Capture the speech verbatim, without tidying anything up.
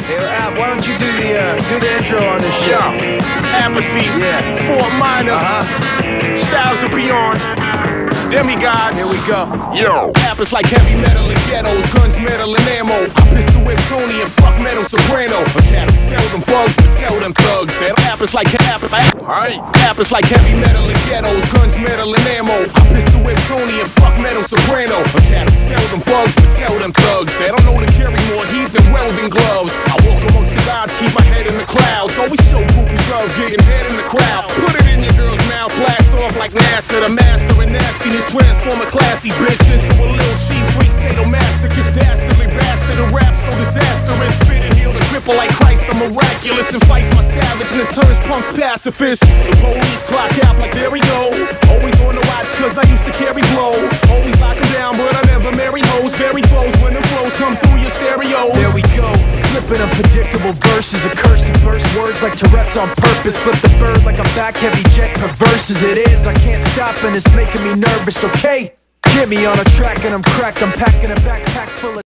Hey, Ab, why don't you do the uh, do the intro on this shit? Yo, Apathy, Yeah. Fort Minor, Uh-huh. Styles of Beyond, Demigods. Here we go. Yo, rappers like heavy metal and ghettos, guns, metal, and ammo. I pistol whip Tony and fuck metal soprano. A cat who sell them bugs, but tell them thugs that rappers like rappers, right? Rappers like heavy metal and ghettos, guns, metal, and ammo. I pistol whip Tony and fuck metal soprano. A cat who sell them bugs, but tell them thugs they don't know to carry more heat than welding gloves. I walk amongst the gods, keep my head in the clouds. Always show groupies love, getting head in the crowd. Put it in your girl's mouth, blast off like NASA. The master of nastiness, transform a classy bitch into a little cheap freak, sadomasochist, dastardly bastard. A rap so disastrous, spit and heal the cripple like Christ. I'm miraculous and fights my savageness, turns punks pacifists. The police clock out like there we go. Always on the watch cause I used to carry blow. Always lock 'em down but I never marry hoes. Bury foes when the flows come through your stereo. There we go. Flipping unpredictable verses, a curse to burst words like Tourette's on purpose. Flip the bird like a back heavy jet, perverse as it is. I can't stop and it's making me nervous, okay? Get me on a track and I'm cracked, I'm packing a backpack full of